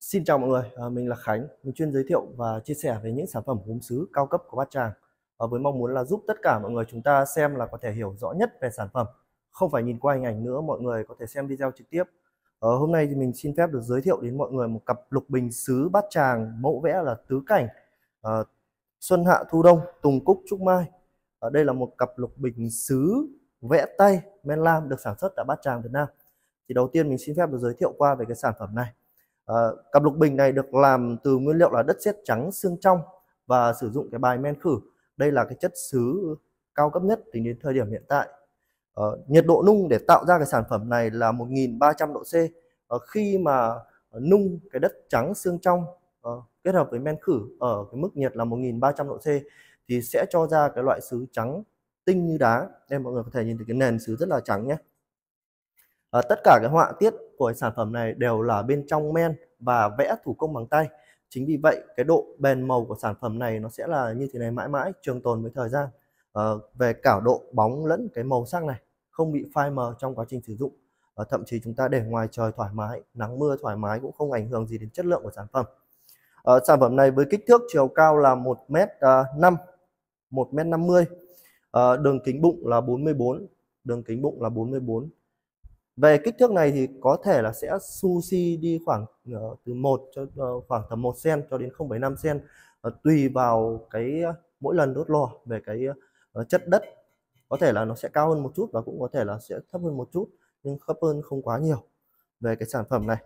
Xin chào mọi người, mình là Khánh, mình chuyên giới thiệu và chia sẻ về những sản phẩm gốm sứ cao cấp của Bát Tràng. Với mong muốn là giúp tất cả mọi người chúng ta xem là có thể hiểu rõ nhất về sản phẩm, không phải nhìn qua hình ảnh nữa, mọi người có thể xem video trực tiếp. Hôm nay thì mình xin phép được giới thiệu đến mọi người một cặp lục bình sứ Bát Tràng, mẫu vẽ là tứ cảnh, ờ, xuân hạ thu đông, tùng cúc trúc mai. Đây là một cặp lục bình sứ vẽ tay men lam được sản xuất tại Bát Tràng, Việt Nam. Thì đầu tiên mình xin phép được giới thiệu qua về cái sản phẩm này. Cặp lục bình này được làm từ nguyên liệu là đất sét trắng xương trong và sử dụng cái bài men khử. Đây là cái chất sứ cao cấp nhất tính đến thời điểm hiện tại. Nhiệt độ nung để tạo ra cái sản phẩm này là 1300 độ C. Khi mà nung cái đất trắng xương trong kết hợp với men khử ở cái mức nhiệt là 1300 độ C thì sẽ cho ra cái loại sứ trắng tinh như đá. Đây mọi người có thể nhìn thấy cái nền sứ rất là trắng nhé. Tất cả cái họa tiết của sản phẩm này đều là bên trong men và vẽ thủ công bằng tay. Chính vì vậy cái độ bền màu của sản phẩm này nó sẽ là như thế này mãi mãi, trường tồn với thời gian. Về cả độ bóng lẫn cái màu sắc này không bị phai mờ trong quá trình sử dụng. Thậm chí chúng ta để ngoài trời thoải mái, nắng mưa thoải mái cũng không ảnh hưởng gì đến chất lượng của sản phẩm. Sản phẩm này với kích thước chiều cao là 1m5, 1m50, đường kính bụng là 44, đường kính bụng là 44. Về kích thước này thì có thể là sẽ sushi đi khoảng từ 1 cho khoảng tầm 1 cm cho đến 0,5 cm, tùy vào cái mỗi lần đốt lò về cái chất đất, có thể là nó sẽ cao hơn một chút và cũng có thể là sẽ thấp hơn một chút, nhưng thấp hơn không quá nhiều về cái sản phẩm này.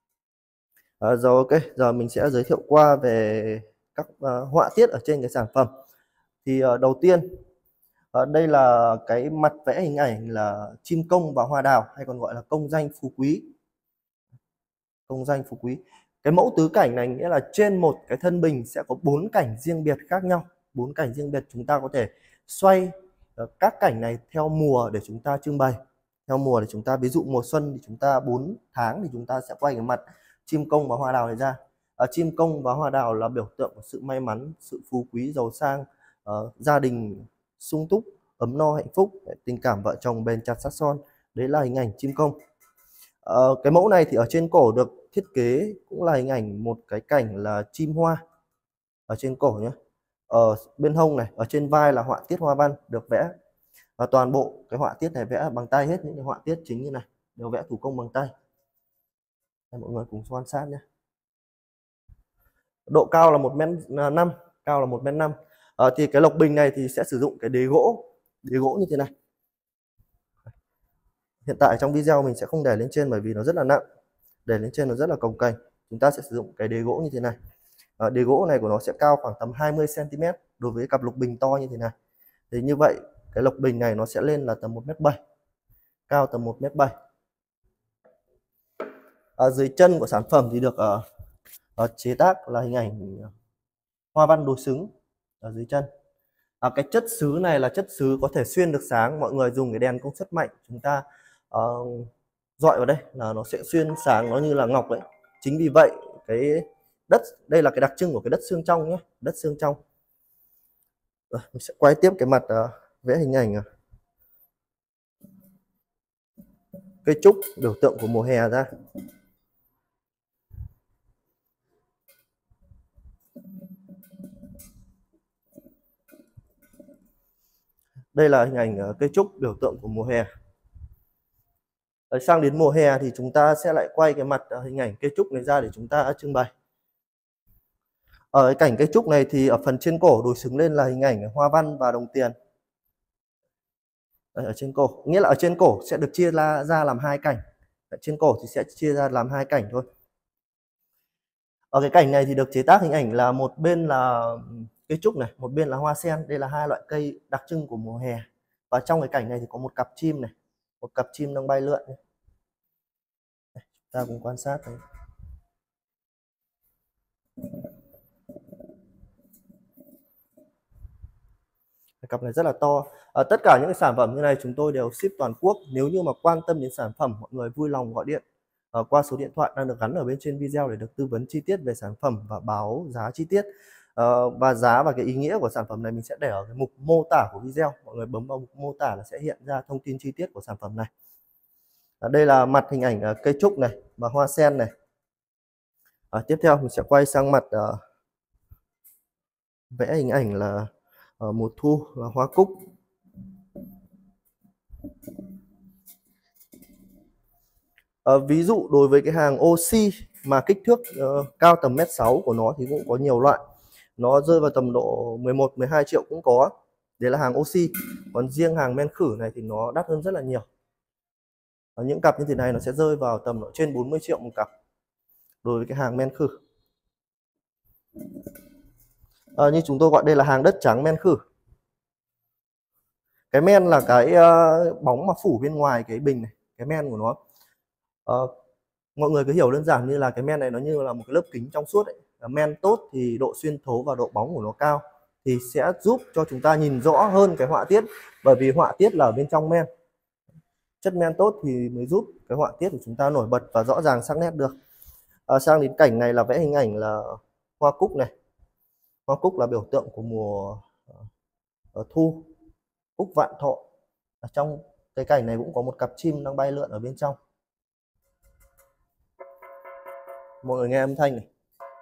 Rồi ok, giờ mình sẽ giới thiệu qua về các họa tiết ở trên cái sản phẩm. Thì đầu tiên đây là cái mặt vẽ hình ảnh là chim công và hoa đào, hay còn gọi là công danh phú quý. Công danh phú quý. Cái mẫu tứ cảnh này nghĩa là trên một cái thân bình sẽ có 4 cảnh riêng biệt khác nhau. 4 cảnh riêng biệt, chúng ta có thể xoay các cảnh này theo mùa để chúng ta trưng bày. Theo mùa để chúng ta, ví dụ mùa xuân thì chúng ta 4 tháng thì chúng ta sẽ quay cái mặt chim công và hoa đào này ra. Chim công và hoa đào là biểu tượng của sự may mắn, sự phú quý, giàu sang, gia đình sung túc, ấm no, hạnh phúc, tình cảm vợ chồng bền chặt sát son. Đấy là hình ảnh chim công. Cái mẫu này thì ở trên cổ được thiết kế cũng là hình ảnh một cái cảnh là chim hoa ở trên cổ nhé. Ở bên hông này, ở trên vai là họa tiết hoa văn được vẽ, và toàn bộ cái họa tiết này vẽ bằng tay hết. Những cái họa tiết chính như này đều vẽ thủ công bằng tay. Đây, mọi người cùng quan sát nhé. Độ cao là 1m5, cao là 1m5. Thì cái lộc bình này thì sẽ sử dụng cái đế gỗ như thế này. Hiện tại trong video mình sẽ không để lên trên bởi vì nó rất là nặng, để lên trên nó rất là cồng kềnh. Chúng ta sẽ sử dụng cái đế gỗ như thế này. Đế gỗ này của nó sẽ cao khoảng tầm 20 cm đối với cặp lục bình to như thế này. Thì như vậy cái lộc bình này nó sẽ lên là tầm 1m7, cao tầm 1m7. Dưới chân của sản phẩm thì được chế tác là hình ảnh hoa văn đối xứng ở dưới chân. Cái chất sứ này là chất sứ có thể xuyên được sáng. Mọi người dùng cái đèn công suất mạnh, chúng ta dọi vào đây là nó sẽ xuyên sáng, nó như là ngọc ấy. Chính vì vậy cái đất đây là cái đặc trưng của cái đất xương trong nhé, đất xương trong. Rồi, mình sẽ quay tiếp cái mặt vẽ hình ảnh cây trúc biểu tượng của mùa hè ra. Đây là hình ảnh cây trúc biểu tượng của mùa hè. Rồi sang đến mùa hè thì chúng ta sẽ lại quay cái mặt hình ảnh cây trúc này ra để chúng ta trưng bày. Ở cái cảnh cây trúc này thì ở phần trên cổ đối xứng lên là hình ảnh hoa văn và đồng tiền. Ở trên cổ, nghĩa là ở trên cổ sẽ được chia ra làm hai cảnh. Ở trên cổ thì sẽ chia ra làm hai cảnh thôi. Ở cái cảnh này thì được chế tác hình ảnh là một bên là cây trúc này, một bên là hoa sen. Đây là hai loại cây đặc trưng của mùa hè. Và trong cái cảnh này thì có một cặp chim này, một cặp chim đang bay lượn. Đây, chúng ta cùng quan sát này. Cặp này rất là to. Tất cả những cái sản phẩm như này chúng tôi đều ship toàn quốc. Nếu như mà quan tâm đến sản phẩm, mọi người vui lòng gọi điện qua số điện thoại đang được gắn ở bên trên video để được tư vấn chi tiết về sản phẩm và báo giá chi tiết. Và giá và cái ý nghĩa của sản phẩm này mình sẽ để ở cái mục mô tả của video. Mọi người bấm vào mục mô tả là sẽ hiện ra thông tin chi tiết của sản phẩm này. Đây là mặt hình ảnh cây trúc này và hoa sen này. Tiếp theo mình sẽ quay sang mặt vẽ hình ảnh là mùa thu là hoa cúc. Ví dụ đối với cái hàng oxy mà kích thước cao tầm 1m6 của nó thì cũng có nhiều loại, nó rơi vào tầm độ 11-12 triệu cũng có, đấy là hàng oxy. Còn riêng hàng men khử này thì nó đắt hơn rất là nhiều. Những cặp như thế này nó sẽ rơi vào tầm độ trên 40 triệu một cặp đối với cái hàng men khử. Như chúng tôi gọi đây là hàng đất trắng men khử. Cái men là cái bóng mà phủ bên ngoài cái bình này, cái men của nó. Mọi người cứ hiểu đơn giản như là cái men này nó như là một cái lớp kính trong suốt ấy. Men tốt thì độ xuyên thấu và độ bóng của nó cao thì sẽ giúp cho chúng ta nhìn rõ hơn cái họa tiết, bởi vì họa tiết là ở bên trong men. Chất men tốt thì mới giúp cái họa tiết của chúng ta nổi bật và rõ ràng sắc nét được. Sang đến cảnh này là vẽ hình ảnh là hoa cúc này. Hoa cúc là biểu tượng của mùa thu, cúc vạn thọ. Ở trong cái cảnh này cũng có một cặp chim đang bay lượn ở bên trong. Mọi người nghe âm thanh này,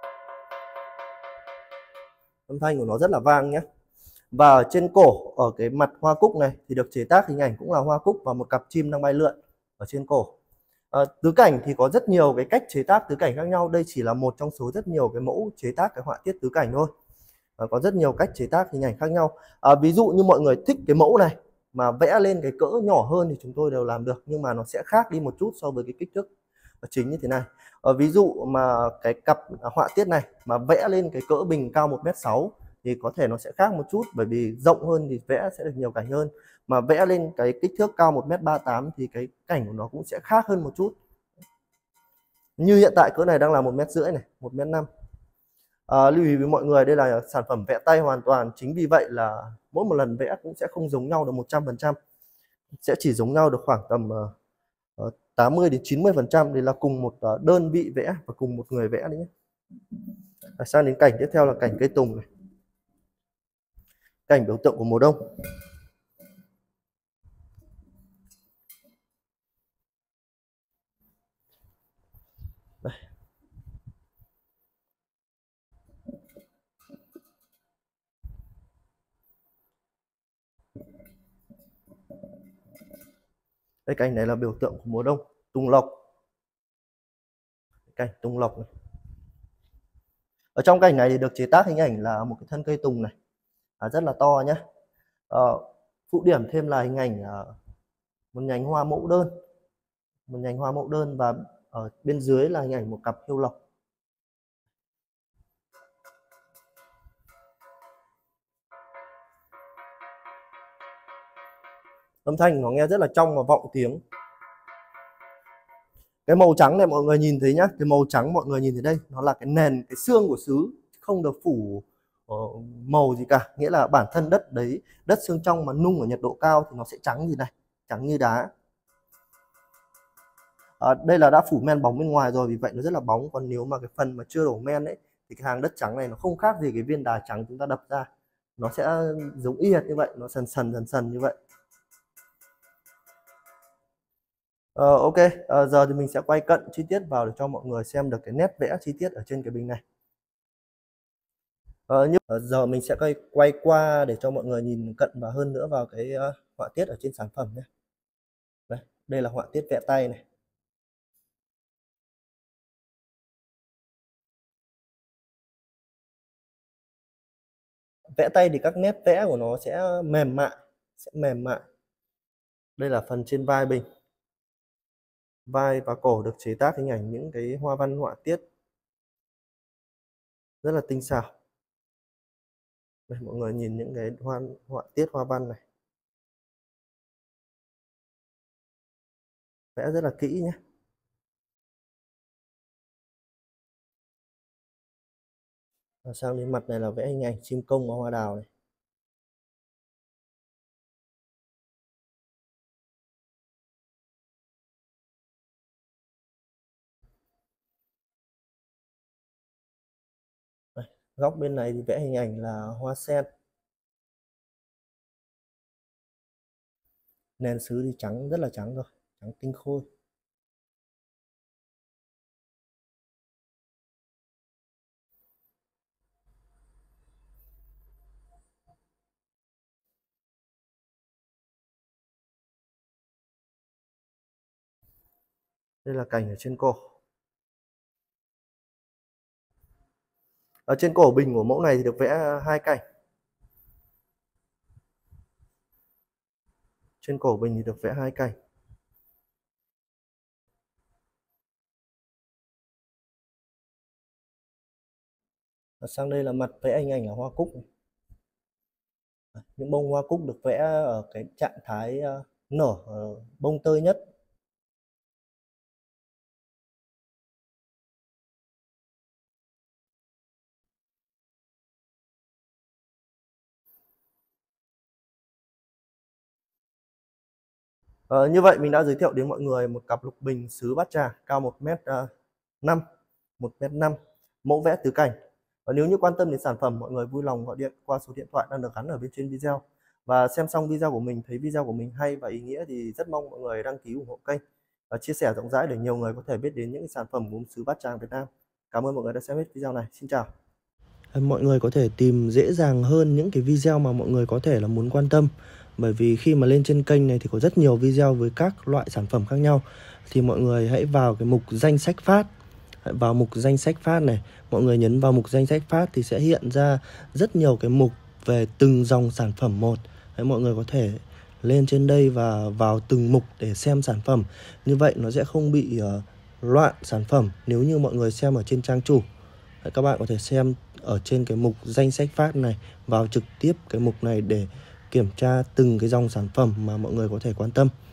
âm thanh của nó rất là vang nhé. Và ở trên cổ, ở cái mặt hoa cúc này thì được chế tác hình ảnh cũng là hoa cúc và một cặp chim đang bay lượn ở trên cổ. Tứ cảnh thì có rất nhiều cái cách chế tác tứ cảnh khác nhau, đây chỉ là một trong số rất nhiều cái mẫu chế tác cái họa tiết tứ cảnh thôi. Có rất nhiều cách chế tác hình ảnh khác nhau. Ví dụ như mọi người thích cái mẫu này mà vẽ lên cái cỡ nhỏ hơn thì chúng tôi đều làm được, nhưng mà nó sẽ khác đi một chút so với cái kích thước chính như thế này. Ví dụ mà cái cặp họa tiết này mà vẽ lên cái cỡ bình cao 1m6 thì có thể nó sẽ khác một chút, bởi vì rộng hơn thì vẽ sẽ được nhiều cảnh hơn, mà vẽ lên cái kích thước cao 1m38 thì cái cảnh của nó cũng sẽ khác hơn một chút. Như hiện tại cỡ này đang là 1m50 này, 1m5. Lưu ý với mọi người đây là sản phẩm vẽ tay hoàn toàn, chính vì vậy là mỗi một lần vẽ cũng sẽ không giống nhau được 100%, sẽ chỉ giống nhau được khoảng tầm 80-90%, đây là cùng một đơn vị vẽ và cùng một người vẽ đấy nhé. Sang đến cảnh tiếp theo là cảnh cây tùng này, cảnh biểu tượng của mùa đông. Đây. Đây, cảnh này là biểu tượng của mùa đông, tùng lộc, cảnh tùng lộc này. Ở trong cảnh này thì được chế tác hình ảnh là một cái thân cây tùng này, rất là to nhé. Phụ điểm thêm là hình ảnh một nhánh hoa mẫu đơn, và ở bên dưới là hình ảnh một cặp hiêu lộc. Âm thanh nó nghe rất là trong và vọng tiếng. Cái màu trắng này mọi người nhìn thấy nhá, cái màu trắng mọi người nhìn thấy đây, nó là cái nền, cái xương của sứ, không được phủ màu gì cả, nghĩa là bản thân đất đấy, đất xương trong mà nung ở nhiệt độ cao thì nó sẽ trắng như này, trắng như đá. Đây là đã phủ men bóng bên ngoài rồi, vì vậy nó rất là bóng. Còn nếu mà cái phần mà chưa đổ men ấy thì cái hàng đất trắng này nó không khác gì cái viên đá trắng chúng ta đập ra, nó sẽ giống y hệt như vậy, nó sần sần như vậy. Ok, giờ thì mình sẽ quay cận chi tiết vào để cho mọi người xem được cái nét vẽ chi tiết ở trên cái bình này. Giờ mình sẽ quay qua để cho mọi người nhìn cận và hơn nữa vào cái họa tiết ở trên sản phẩm nhé. Đây là họa tiết vẽ tay này. Vẽ tay thì các nét vẽ của nó sẽ mềm mại. Đây là phần trên vai bình. Vai và cổ được chế tác hình ảnh những cái hoa văn họa tiết rất là tinh xảo. Đây, mọi người nhìn những cái họa tiết hoa văn này, vẽ rất là kỹ nhé. Và sang đến mặt này là vẽ hình ảnh chim công và hoa đào này. Góc bên này thì vẽ hình ảnh là hoa sen. Nền sứ thì trắng, rất là trắng rồi, trắng tinh khôi. Đây là cảnh ở trên cổ. Ở trên cổ bình của mẫu này thì được vẽ 2 cảnh. Trên cổ bình thì được vẽ 2 cảnh. Và sang đây là mặt vẽ hình ảnh ở hoa cúc. Những bông hoa cúc được vẽ ở cái trạng thái nở bông tơi nhất. Như vậy mình đã giới thiệu đến mọi người một cặp lục bình sứ Bát Tràng cao 1m5, 1m5, mẫu vẽ tứ cảnh. Và nếu như quan tâm đến sản phẩm, mọi người vui lòng gọi điện qua số điện thoại đang được gắn ở bên trên video. Và xem xong video của mình, thấy video của mình hay và ý nghĩa thì rất mong mọi người đăng ký ủng hộ kênh và chia sẻ rộng rãi để nhiều người có thể biết đến những sản phẩm gốm sứ Bát Tràng Việt Nam. Cảm ơn mọi người đã xem hết video này. Xin chào. Mọi người có thể tìm dễ dàng hơn những cái video mà mọi người có thể là muốn quan tâm. Bởi vì khi mà lên trên kênh này thì có rất nhiều video với các loại sản phẩm khác nhau. Thì mọi người hãy vào cái mục danh sách phát. Vào mục danh sách phát này, mọi người nhấn vào mục danh sách phát thì sẽ hiện ra rất nhiều cái mục về từng dòng sản phẩm một. Mọi người có thể lên trên đây và vào từng mục để xem sản phẩm. Như vậy nó sẽ không bị loạn sản phẩm nếu như mọi người xem ở trên trang chủ. Các bạn có thể xem ở trên cái mục danh sách phát này, vào trực tiếp cái mục này để kiểm tra từng cái dòng sản phẩm mà mọi người có thể quan tâm.